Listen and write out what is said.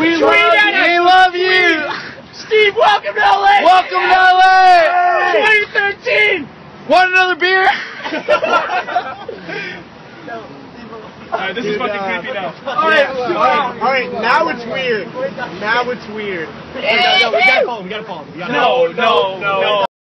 We love you. Steve, welcome to LA. Welcome to LA. 2013. Want another beer? Alright, this is fucking creepy now. Alright, now it's weird. Now it's weird. We gotta call him. No.